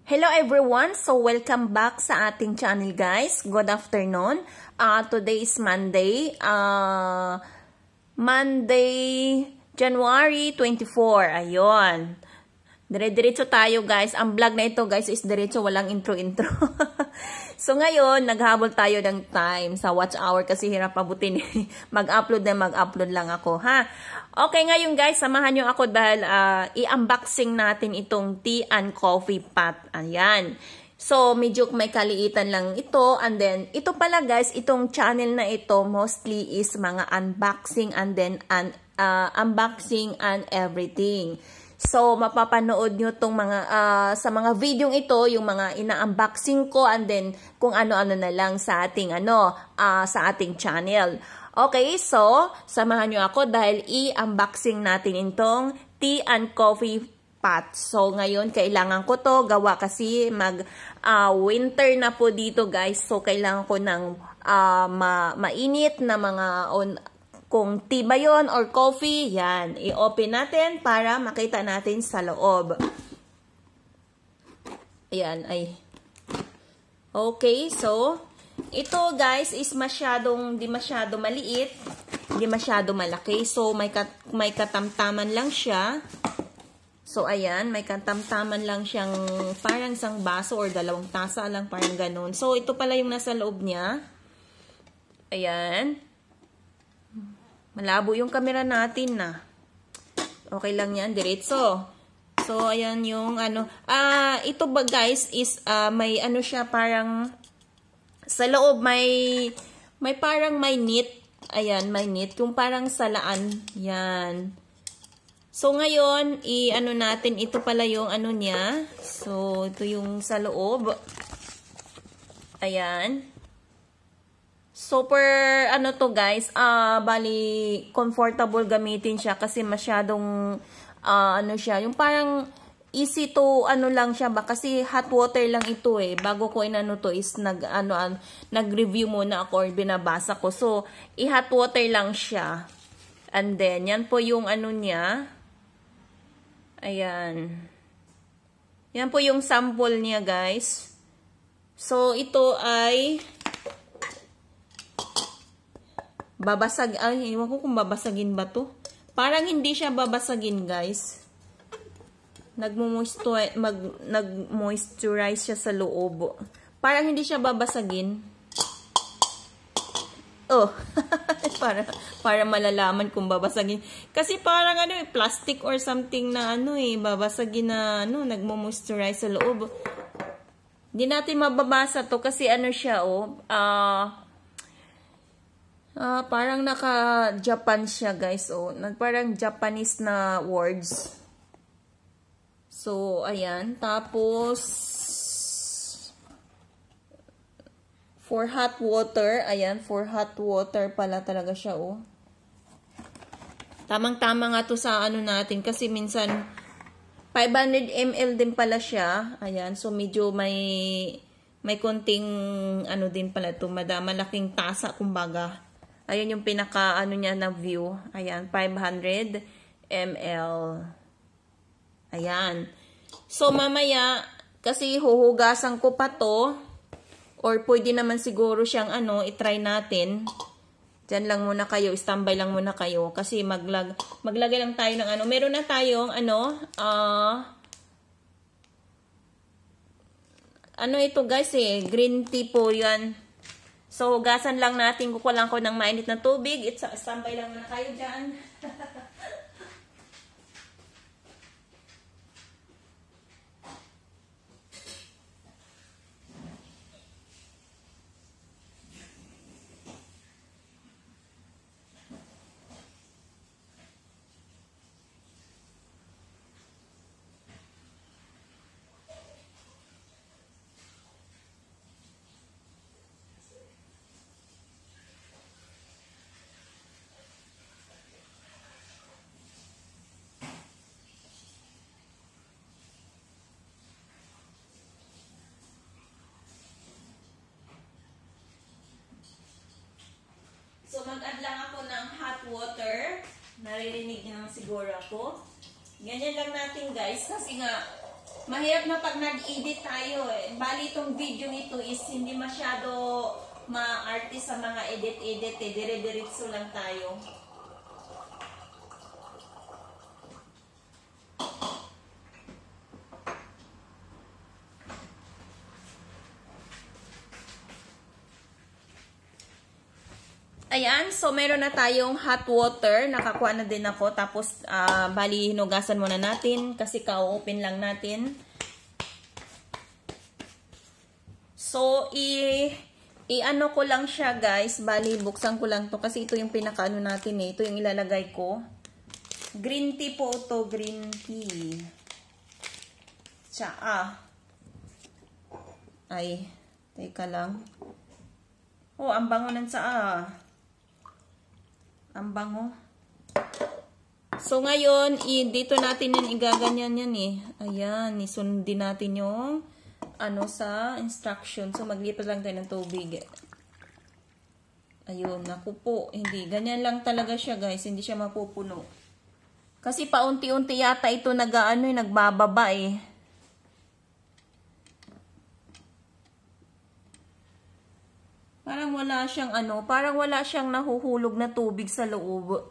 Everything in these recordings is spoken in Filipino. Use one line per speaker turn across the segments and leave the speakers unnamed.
Hello everyone! So welcome back sa ating channel guys. Good afternoon. Today is Monday. January 24. Ayun. Dire-diretso tayo guys. Ang vlog na ito guys is diretso, walang intro-intro. So ngayon, naghabol tayo ng time sa watch hour kasi hirap abutin. Mag-upload lang ako ha. Okay, ngayon guys, samahan nyo ako dahil i-unboxing natin itong tea and coffee pot. Ayan. So, medyo may kaliitan lang ito. And then, ito pala guys, itong channel na ito mostly is mga unboxing and then unboxing and everything. So, mapapanood nyo itong mga, sa mga video ito, yung mga ina-unboxing ko and then kung ano-ano na lang sa ating, sa ating channel. Okay, so, samahan nyo ako dahil i-unboxing natin itong tea and coffee pot. So, ngayon, kailangan ko to gawa kasi winter na po dito guys. So, kailangan ko ng mainit na mga, kung tea ba yun or coffee, yan. I-open natin para makita natin sa loob. Ayan, ay. Okay, so, ito guys is di masyado maliit, hindi masyado malaki. So may katamtaman lang siya. So ayan, may katamtaman lang siyang parang isang baso or dalawang tasa lang, parang ganun. So ito pala yung nasa loob niya. Ayan. Malabo yung camera natin na. Okay lang yan, diretso. So ayan yung ito ba guys is may siya parang sa loob may parang may knit. Ayan, may knit. Yung parang salaan. Yan. So, ngayon, natin, ito pala yung niya. So, ito yung sa loob. Ayan. Super, to guys, bali, comfortable gamitin siya kasi masyadong, siya, yung parang, easy to, lang siya ba? Kasi hot water lang ito eh. Bago ko to is nag-review muna ako or binabasa ko. So, i-hot water lang siya. And then, yan po yung niya. Ayan. Yan po yung sample niya, guys. So, ito ay babasag. Ay, iwan ko kung babasagin ba to. Parang hindi siya babasagin, guys. Nag-moisturize siya sa loob. Parang hindi siya babasagin. Oh. para malalaman kung babasagin. Kasi parang plastic or something na babasagin na nagmo-moisturize sa loob. Hindi natin mababasa to kasi siya parang naka-Japan siya guys parang Japanese na words. So, ayan. Tapos, for hot water. Ayan, for hot water pala talaga siya, Tamang-tama nga to sa natin. Kasi minsan, 500 ml din pala siya. Ayan, so medyo may konting, din pala ito. Malaking tasa, kumbaga. Ayan yung pinaka, niya na view. Ayan, 500 ml. Ayan. So, mamaya, kasi huhugasan ko pa to, or pwede naman siguro siyang itry natin. Diyan lang muna kayo, standby lang muna kayo, kasi maglagay lang tayo ng meron na tayong, ito guys green tea po yan. So, hugasan lang natin, kukulang ko ng mainit na tubig, standby lang muna kayo dyan. So, mag-add lang ako ng hot water. Naririnig niyo siguro ako. Ganyan lang natin guys. Kasi nga, Mahirap na pag nag-edit tayo eh. Bali itong video ito is hindi masyado ma-artist sa mga edit-edit eh. Dire-diretso lang tayo. Ayan, so meron na tayong hot water. Nakakuha na din ako. Tapos, bali, hinugasan muna natin. Kasi ka-open lang natin. So, i-ano ko lang siya, guys. Bali, buksan ko lang to. Kasi ito yung pinaka-ano natin eh. Ito yung ilalagay ko. Green tea po to. Green tea. Tsaa. Ay, teka lang. Oh, ang bango ng tsaa. Ang bango. So, ngayon, dito natin yan, igaganyan yan eh. Ayan, isundin natin yung ano sa instruction. So, maglipat lang tayo ng tubig. Ayun, naku po. Hindi, ganyan lang talaga siya guys. Hindi siya mapupuno. Kasi paunti-unti yata ito nagbababa eh. Parang wala siyang parang wala siyang nahuhulog na tubig sa loob.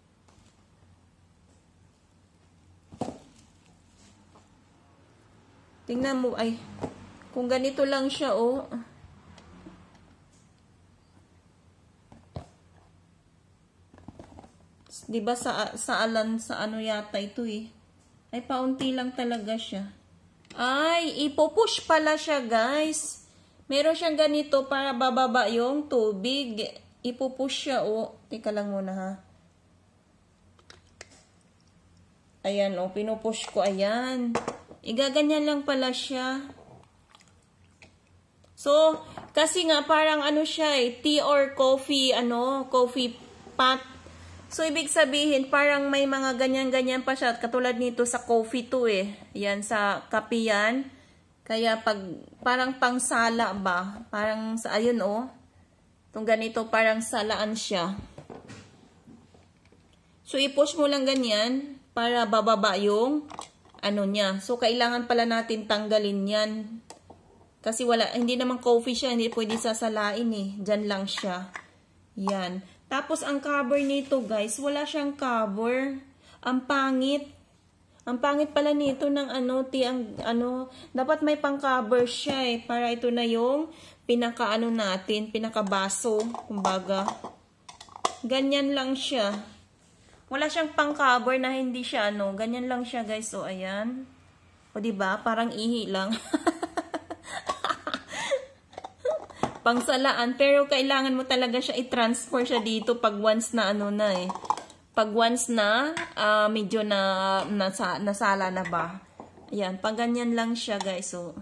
Tingnan mo, ay, kung ganito lang siya, oh. Diba sa ano yata ito eh. Ay, paunti lang talaga siya. Ay, ipupush pala siya, guys. Meron siyang ganito para bababa yung tubig. Ipupush siya, oh. Teka lang muna, ha. Ayan, oh. Pinupush ko, ayan. Igaganyan lang pala siya. So, kasi nga, parang ano siya eh. Tea or coffee, coffee pot. So, ibig sabihin, parang may mga ganyan-ganyan pa siya. Katulad nito sa coffee to eh. Yan, sa kape yan. Kaya parang pangsala ba? Parang sa, ayun oh. Itong ganito, parang salaan siya. So, i-push mo lang ganyan para bababa yung ano niya. So, kailangan pala natin tanggalin yan. Kasi hindi naman coffee siya. Hindi pwede sasalain eh. Diyan lang siya. Yan. Tapos, ang cover nito guys, wala siyang cover. Ang pangit. Ang pangit pala nito ng dapat may pang-cover siya eh. Para ito na yung natin, pinakabaso, kumbaga. Ganyan lang siya. Wala siyang pang-cover na hindi siya ganyan lang siya guys. So, ayan. O, diba? Parang ihi lang. Pangsalaan. Pero, kailangan mo talaga siya i-transfer siya dito pag once na eh. Pag once na, medyo nasala na ba. Ayan, pag ganyan lang siya guys, so.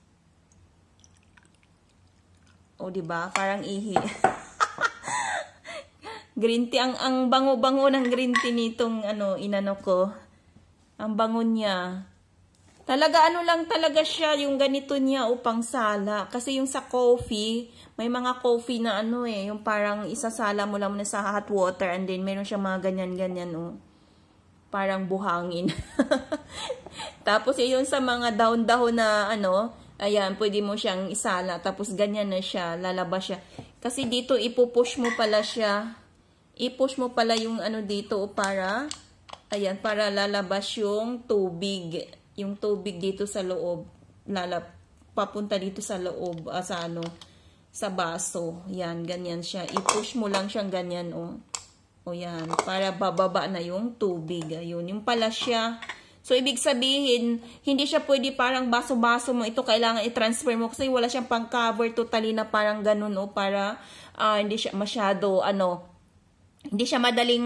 O, diba? Parang ihi. Green tea, ang bango-bango ng green tea nitong, inano ko. Ang bango niya. Talaga, lang talaga siya, yung ganito niya, upang sala. Kasi yung sa coffee, may mga coffee na yung parang isasala mo lang muna sa hot water and then meron siya mga ganyan-ganyan, parang buhangin. Tapos, yun sa mga dahon-dahon na, ayan, pwede mo siyang isala. Tapos, ganyan na siya, lalabas siya. Kasi dito, ipupush mo pala siya. I-push mo pala yung dito, para, ayan, para lalabas yung tubig. Yung tubig dito sa loob. Papunta dito sa loob, sa baso. Yan, ganyan siya. I-push mo lang siyang ganyan, O yan, para bababa na yung tubig. Ayun, yung pala siya. So, ibig sabihin, hindi siya pwede parang baso-baso mo. Ito kailangan i-transfer mo kasi wala siyang pang-cover totally na parang ganun, para hindi siya masyado, hindi siya madaling,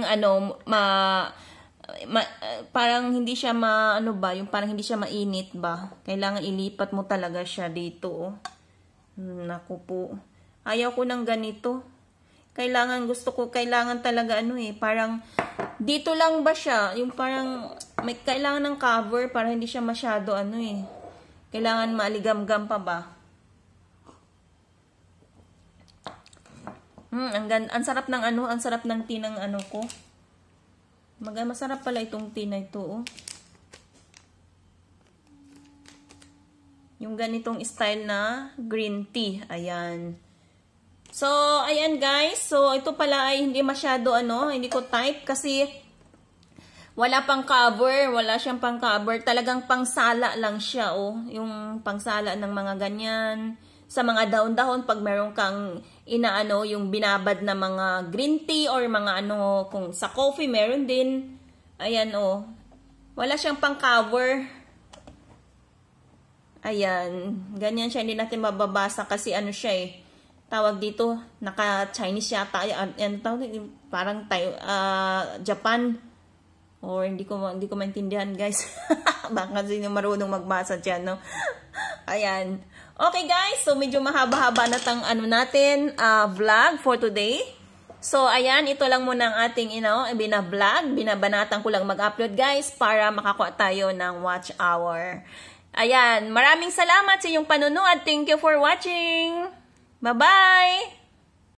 parang hindi siya yung parang hindi siya mainit ba. Kailangan ilipat mo talaga siya dito, Naku po. Ayaw ko ng ganito. Kailangan talaga parang dito lang ba siya, yung parang may kailangan ng cover para hindi siya masyado Kailangan maaligamgam pa ba? Ang sarap ng ang sarap ng tea ng ko. Masarap pala itong tea na ito, Yung ganitong style na green tea. Ayan. So, ayan guys. So, ito pala ay hindi masyado hindi ko type kasi wala pang cover. Wala siyang pang cover. Talagang pangsala lang siya, oh. Yung pangsala ng mga ganyan. Sa mga dahon-dahon, pag meron kang yung binabad na mga green tea or mga kung sa coffee, meron din. Ayan, oh. Wala siyang pang cover. Ayan, ganyan siya, hindi natin mababasa kasi siya tawag dito, naka-Chinese yata, parang Japan, or hindi ko maintindihan guys, baka sino marunong magbasa dyan, no? Ayan, okay guys, so medyo mahaba-haba na tang natin, vlog for today. So, ayan, ito lang muna ang ating, binablog, binabanatan ko lang mag-upload guys, para makakuha tayo ng watch hour. Ayan, maraming salamat sa inyong panonood. Thank you for watching. Bye-bye!